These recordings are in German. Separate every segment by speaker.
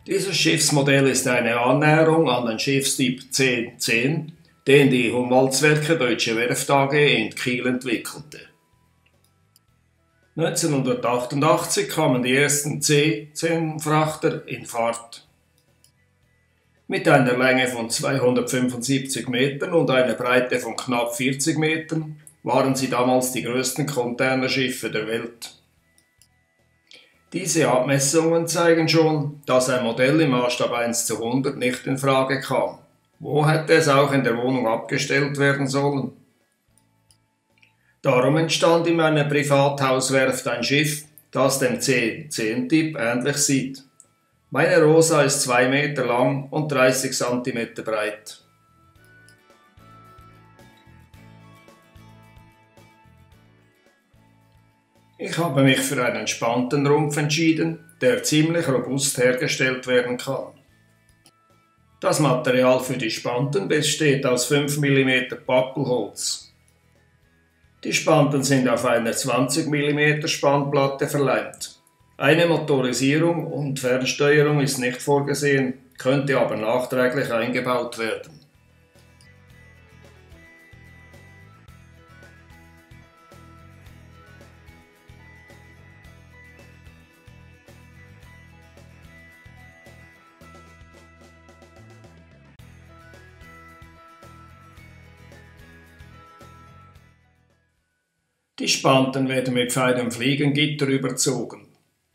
Speaker 1: Dieses Schiffsmodell ist eine Annäherung an den Schiffstyp 1010, den die Humboldt-Werke Deutsche Werft AG in Kiel entwickelte. 1988 kamen die ersten C-10-Frachter in Fahrt. Mit einer Länge von 275 Metern und einer Breite von knapp 40 Metern waren sie damals die größten Containerschiffe der Welt. Diese Abmessungen zeigen schon, dass ein Modell im Maßstab 1:100 nicht in Frage kam. Wo hätte es auch in der Wohnung abgestellt werden sollen? Darum entstand in meiner Privathauswerft ein Schiff, das dem C10-Typ ähnlich sieht. Meine Rosa ist 2 Meter lang und 30 cm breit. Ich habe mich für einen Spantenrumpf entschieden, der ziemlich robust hergestellt werden kann. Das Material für die Spanten besteht aus 5 mm Pappelholz. Die Spanten sind auf einer 20 mm Spannplatte verleimt. Eine Motorisierung und Fernsteuerung ist nicht vorgesehen, könnte aber nachträglich eingebaut werden. Die Spanten werden mit feinem Fliegengitter überzogen.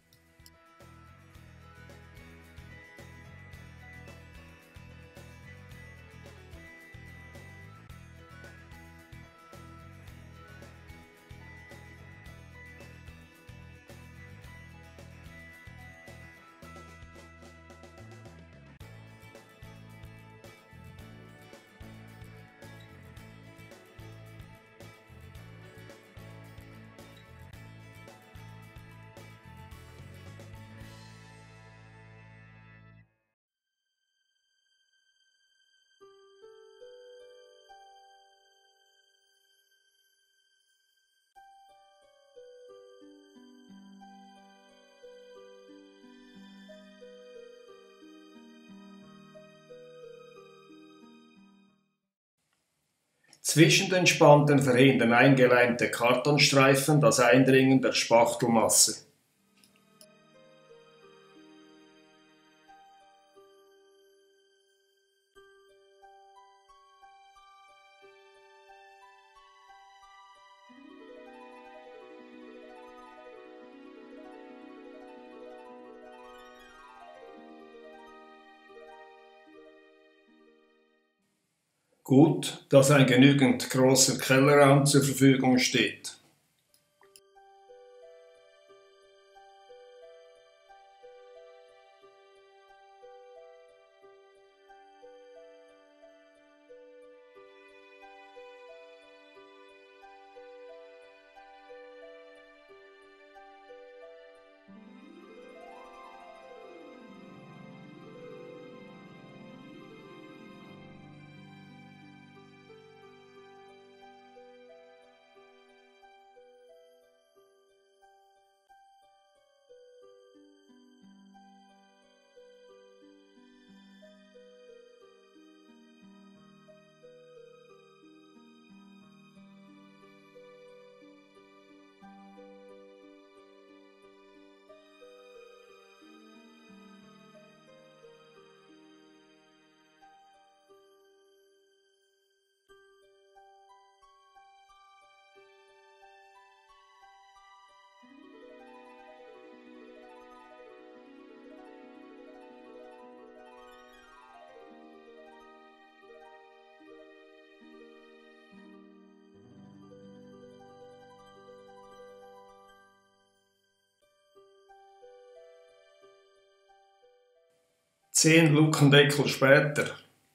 Speaker 1: Zwischen den Spanten verhindern eingeleimte Kartonstreifen das Eindringen der Spachtelmasse. Gut, dass ein genügend großer Kellerraum zur Verfügung steht. Zehn Lukendeckel später.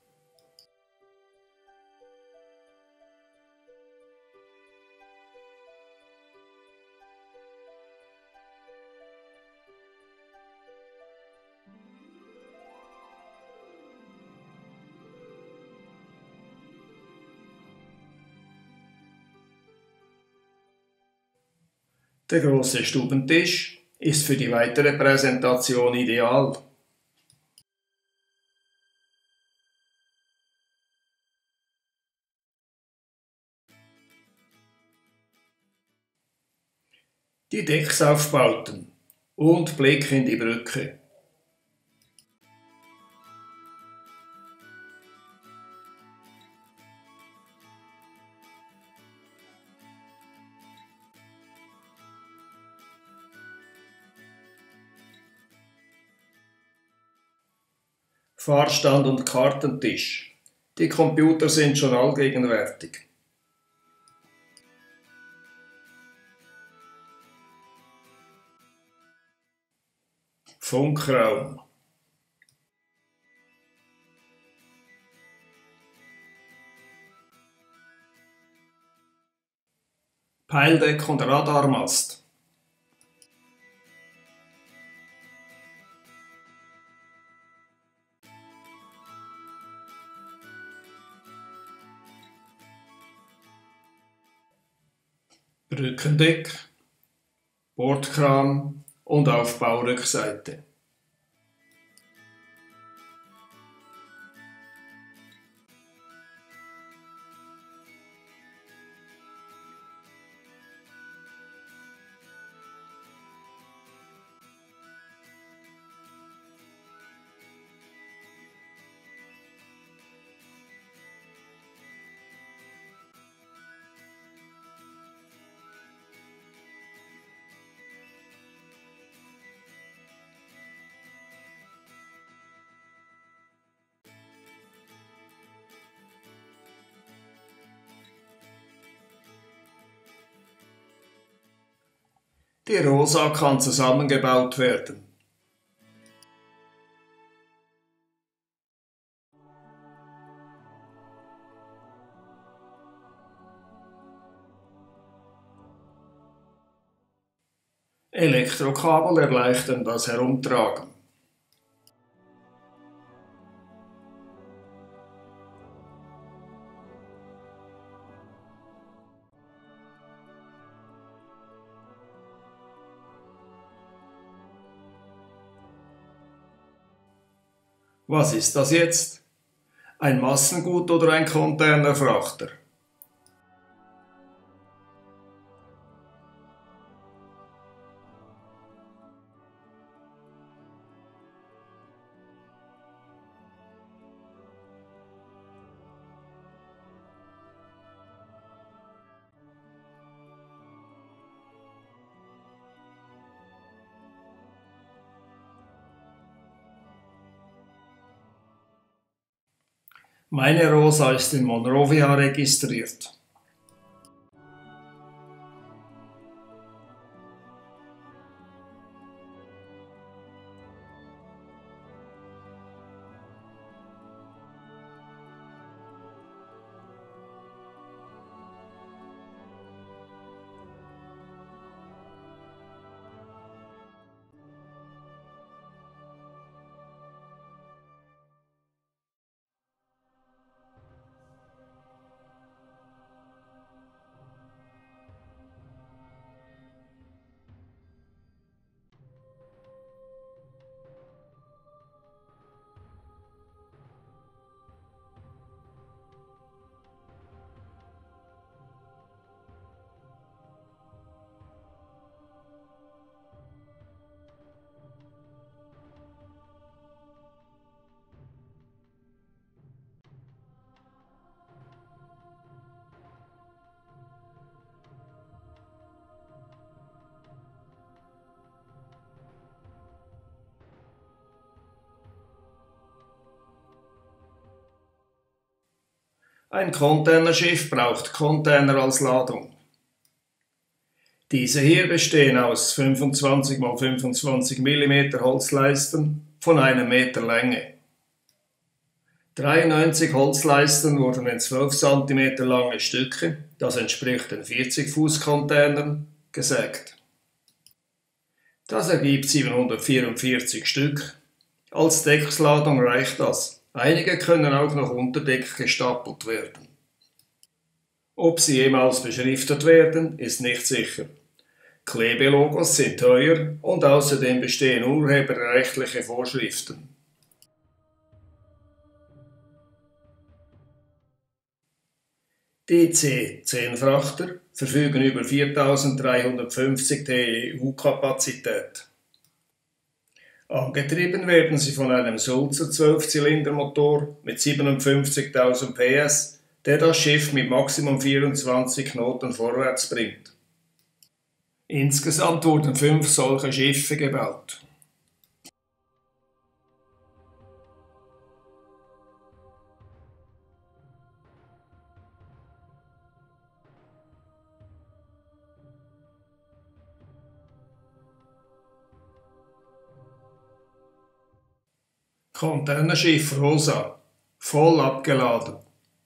Speaker 1: Der große Stubentisch ist für die weitere Präsentation ideal. die Decksaufbauten und Blick in die Brücke. Fahrstand und Kartentisch. Die Computer sind schon allgegenwärtig. Funkraum. Peildeck und Radarmast. Brückendeck, Bordkran und Aufbaurückseite. Die Rosa kann zusammengebaut werden. Elektrokabel erleichtern das Herumtragen. Was ist das jetzt? Ein Massengut oder ein Containerfrachter? Meine Rosa ist in Monrovia registriert. Ein Containerschiff braucht Container als Ladung. Diese hier bestehen aus 25 x 25 mm Holzleisten von einem Meter Länge. 93 Holzleisten wurden in 12 cm lange Stücke, das entspricht den 40 Fuß Containern, gesägt. Das ergibt 744 Stück. Als Decksladung reicht das. Einige können auch noch unter Deck gestapelt werden. Ob sie jemals beschriftet werden, ist nicht sicher. Klebelogos sind teuer und außerdem bestehen urheberrechtliche Vorschriften. Die C-10 verfügen über 4350 TEU-Kapazität. Angetrieben werden sie von einem Sulzer 12-Zylinder-Motor mit 57.000 PS, der das Schiff mit Maximum 24 Knoten vorwärts bringt. Insgesamt wurden 5 solche Schiffe gebaut. Containerschiff Rosa, voll abgeladen.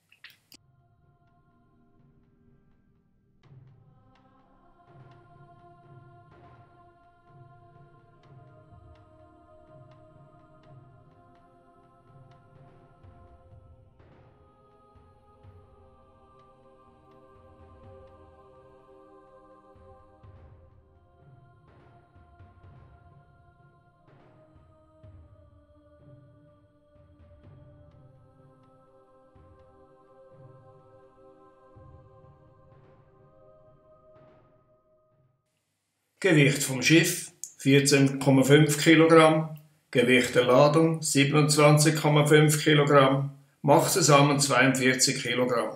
Speaker 1: Gewicht vom Schiff 14,5 kg, Gewicht der Ladung 27,5 kg, macht zusammen 42 kg.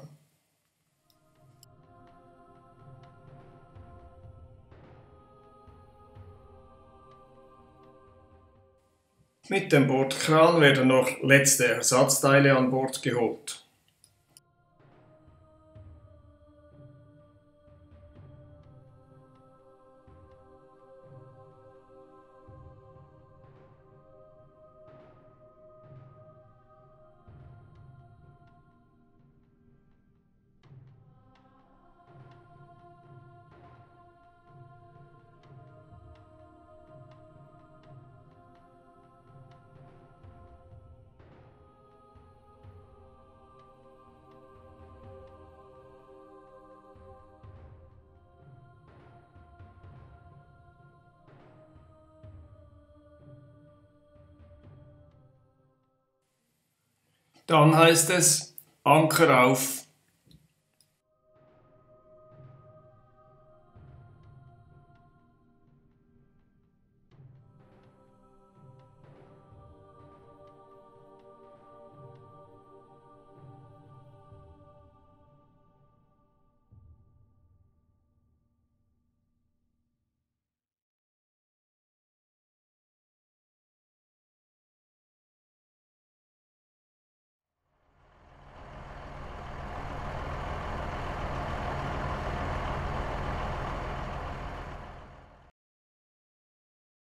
Speaker 1: Mit dem Bordkran werden noch letzte Ersatzteile an Bord geholt. Dann heißt es Anker auf.